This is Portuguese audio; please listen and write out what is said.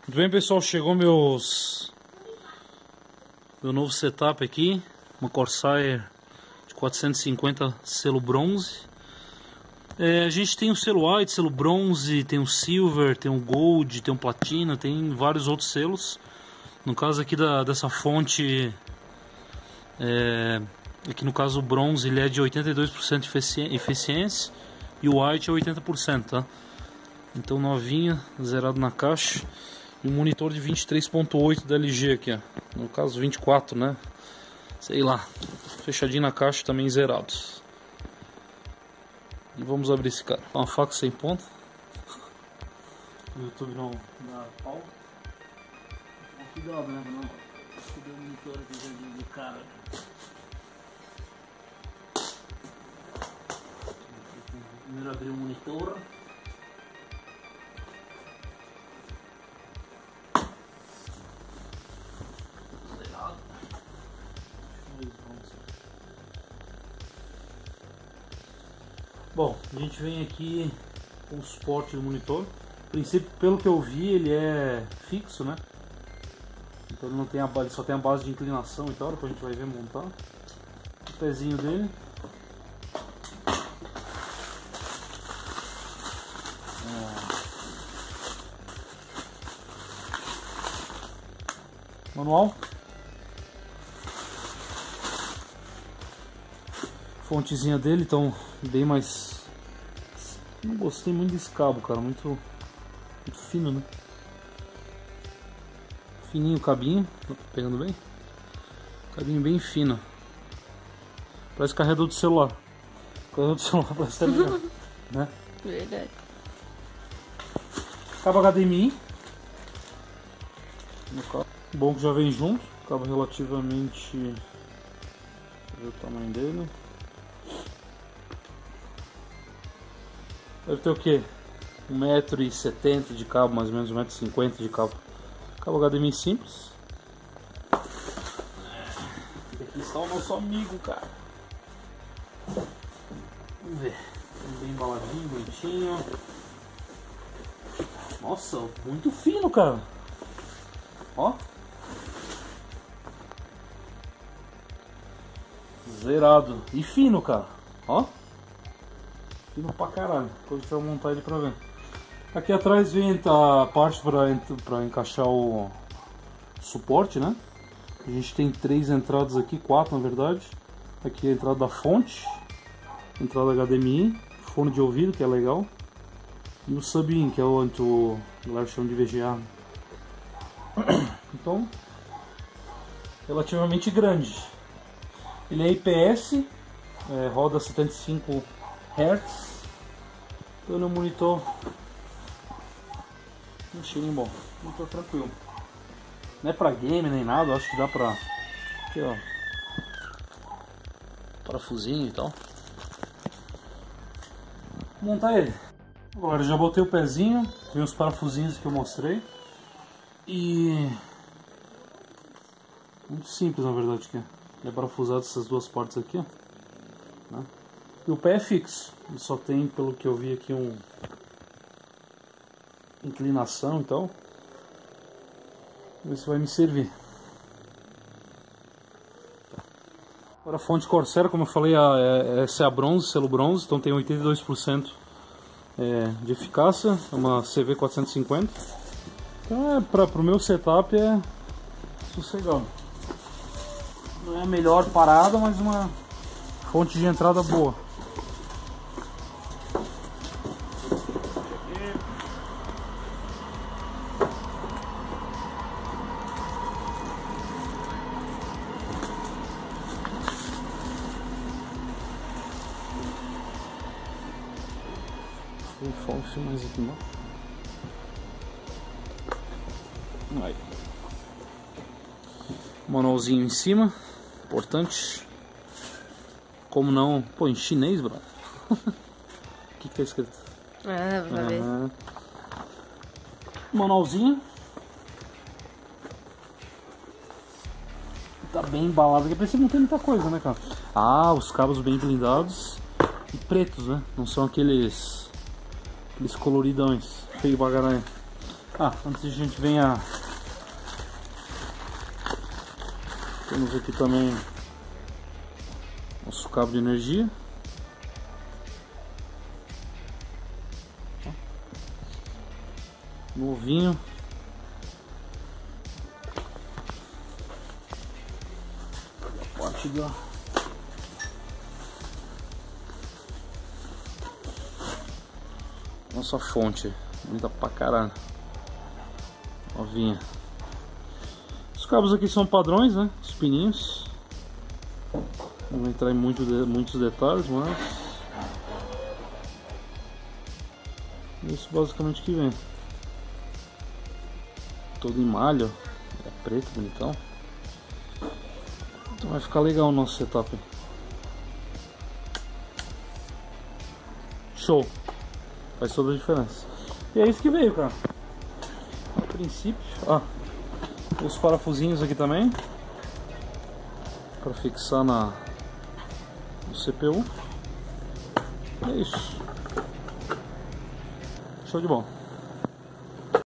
Muito bem, pessoal, chegou meu novo setup aqui, uma Corsair de 450 selo bronze. A gente tem o selo white, selo bronze, tem o silver, tem o gold, tem o platina, tem vários outros selos. No caso aqui dessa fonte, aqui no caso o bronze ele é de 82% de eficiência e o white é 80%, tá? Então novinha, zerado na caixa. E um monitor de 23.8 da LG aqui, ó. No caso 24, né? Sei lá. Fechadinho na caixa, também zerados. E vamos abrir esse cara. Uma faca sem ponta. O YouTube não dá pau. Cuidado, né? Não. Cadê o monitor aqui do cara? Primeiro abrir o monitor. Bom, a gente vem aqui com o suporte do monitor. A princípio, pelo que eu vi, ele é fixo, né? Então ele não tem ele só tem a base de inclinação e tal, depois a gente vai ver montar. O pezinho dele. Manual. Fontezinha dele, então bem mais... Não gostei muito desse cabo, cara, muito fino, né? Fininho o cabinho, tá pegando bem? Cabinho bem fino. Parece carregador de celular. Carregador de celular parece até melhor, né? Verdade. Cabo HDMI. Bom que já vem junto. Cabo relativamente... Deixa eu ver o tamanho dele. Deve ter o que? 1,70 m de cabo, mais ou menos 1,50 m de cabo. Cabo HDMI simples. Aqui está o nosso amigo, cara. Vamos ver. Bem embaladinho, bonitinho. Nossa, muito fino, cara. Ó. Zerado. E fino, cara. Ó. Fino pra caralho. Depois a gente vai montar ele pra ver. Aqui atrás vem a parte para encaixar o suporte, né? A gente tem 3 entradas aqui, 4 na verdade. Aqui a entrada da fonte, entrada HDMI, fone de ouvido, que é legal, e o sub-in, que é o galera chama de VGA. Então, relativamente grande. Ele é IPS, roda 75 Hz. Então no monitor um cheirinho bom, monitor tranquilo. Não é pra game nem nada, acho que dá pra... Aqui ó, parafusinho e tal. Vou montar ele. Agora já botei o pezinho, tem os parafusinhos que eu mostrei. E... muito simples na verdade aqui. Ele é parafusado essas duas partes aqui, ó, né? E o pé é fixo, ele só tem, pelo que eu vi aqui, inclinação e tal. Vamos ver se vai me servir. Agora a fonte Corsair, como eu falei, essa é a bronze, selo bronze, então tem 82% de eficácia, é uma CV450. Então para o meu setup é sossegado. Não é a melhor parada, mas uma fonte de entrada boa. Vou mais aqui embaixo. Aí. Manualzinho em cima, importante. Como não? Pô, em chinês, brother. O que tá escrito? Pra ver. Manualzinho. Tá bem embalado aqui, parece que não tem muita coisa, né, cara? Ah, os cabos bem blindados e pretos, né? Não são aqueles coloridões feio bagaranho. Antes a gente venha, temos aqui também nosso cabo de energia. Novinho. Parte da nossa fonte, bonita pra caralho. Novinha. Os cabos aqui são padrões, né? Os pininhos. Não vou entrar em muitos detalhes, mas isso basicamente que vem. Todo em malha, é preto, bonitão. Então vai ficar legal o nosso setup. Show! Faz toda a diferença. E é isso que veio, cara. A princípio, os parafusinhos aqui também para fixar no CPU. É isso. Show de bola.